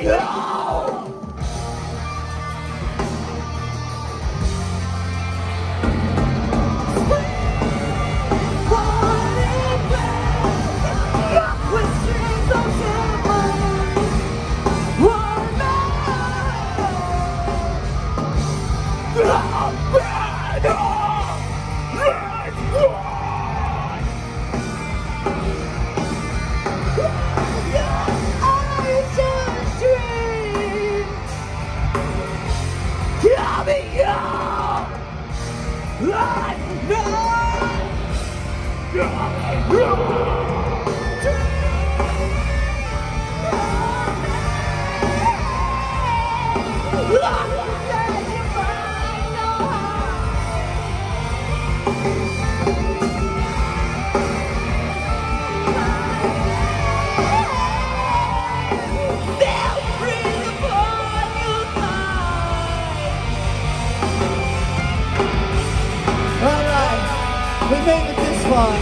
We made it this far.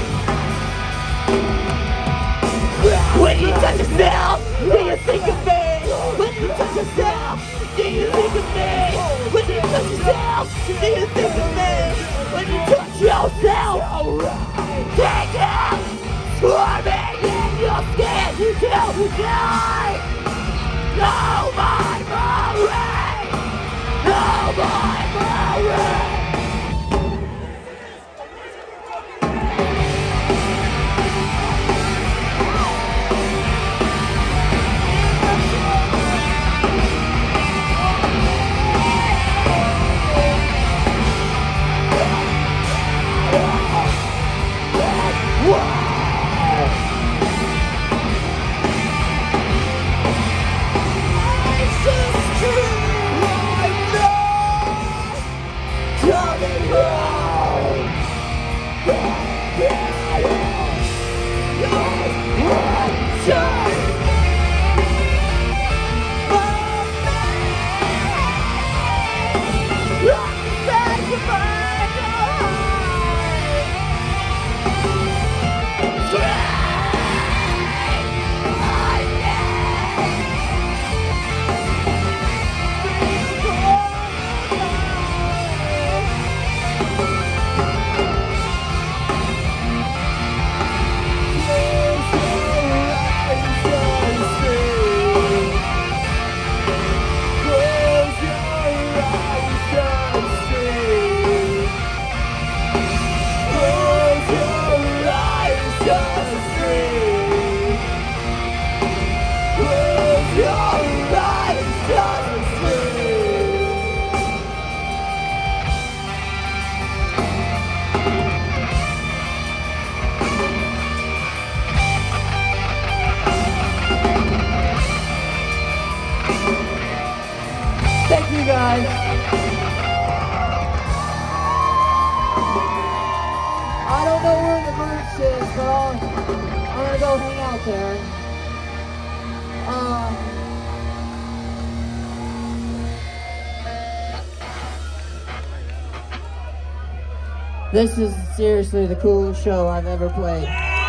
When you touch yourself, do you think of me? When you touch yourself, do you think of me? When you touch yourself, do you think of me? When you touch yourself, take it, swarming in your skin till you die. No more worry, no more worry. Thank you guys. I don't know where the merch is, but I'm gonna go hang out there. This is seriously the coolest show I've ever played.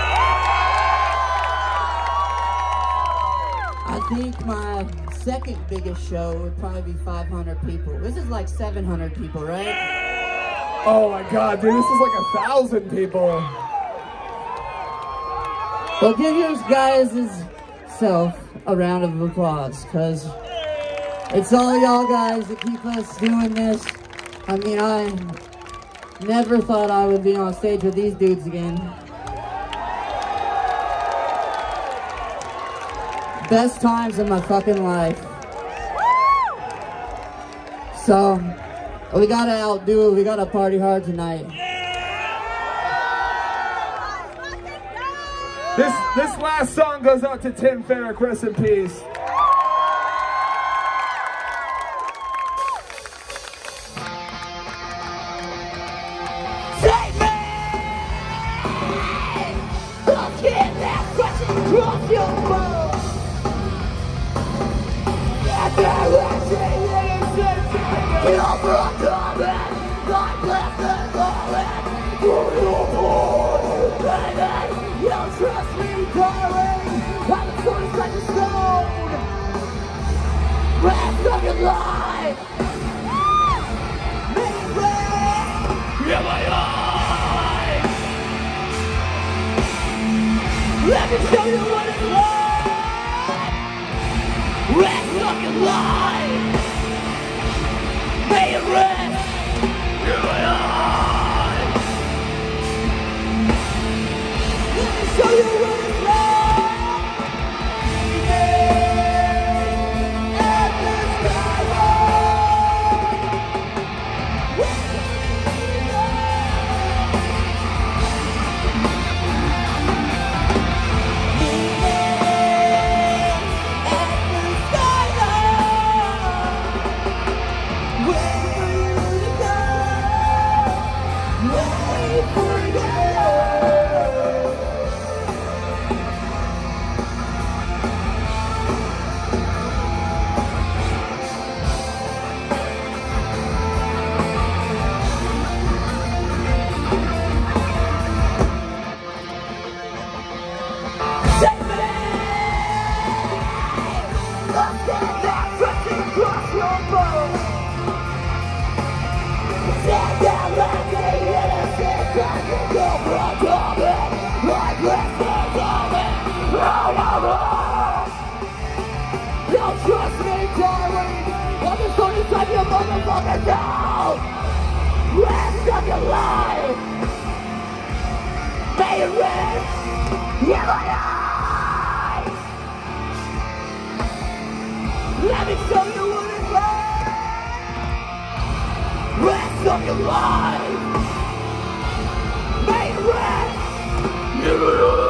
I think my second biggest show would probably be 500 people. This is like 700 people, right? Oh my god, dude, this is like 1,000 people. Well, give you guys self a round of applause, because it's all y'all guys that keep us doing this. I mean, I never thought I would be on stage with these dudes again. Best times of my fucking life. So, we gotta outdo it. We gotta party hard tonight. This last song goes out to Tim Ferrick, rest in peace. Take me! I'll get that question across your phone. You're from coming, God bless the moment. Baby, you trust me, darling. I'm a source like a stone. fucking life. In my eyes. Let me show you what it's like. Red fucking life. May it rest in my eyes. Let me show you what it's like. Yeah, at the Don't trust me, darling. I'm just going to take your motherfucker down. Rest of your life. May it rest in my eyes. Let me show you what it's like. Rest of your life. May it rest in my eyes.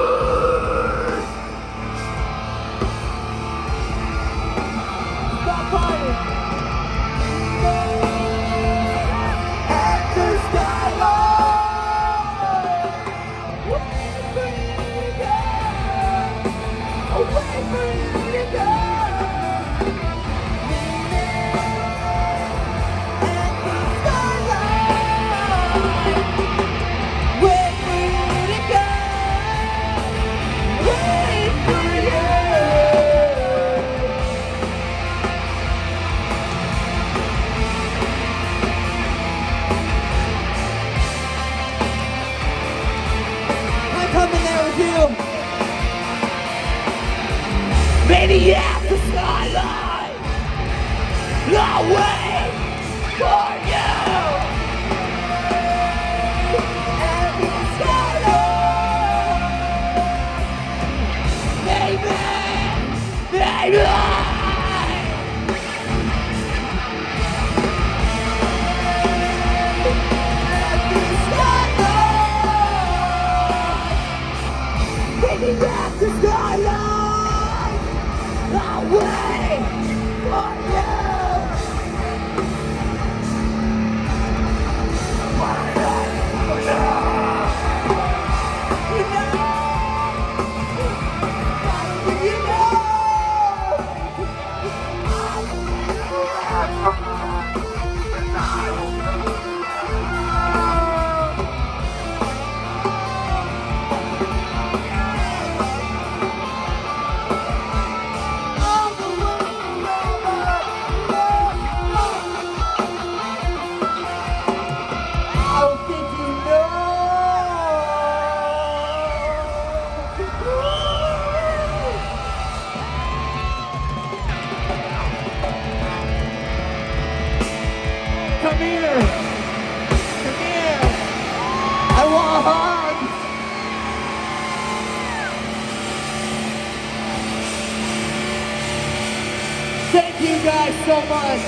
Maybe at the skyline, I'll wait for you. At the skyline, maybe. At the skyline, maybe at the skyline. I'll wait for you. Come here. Come here. I want hugs. Thank you guys so much.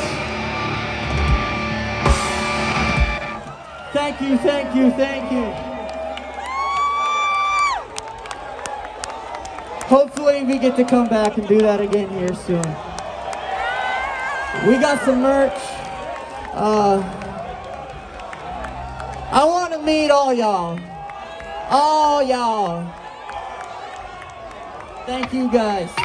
Thank you, thank you, thank you. Hopefully we get to come back and do that again here soon. We got some merch. I want to meet all y'all. All y'all. Thank you guys.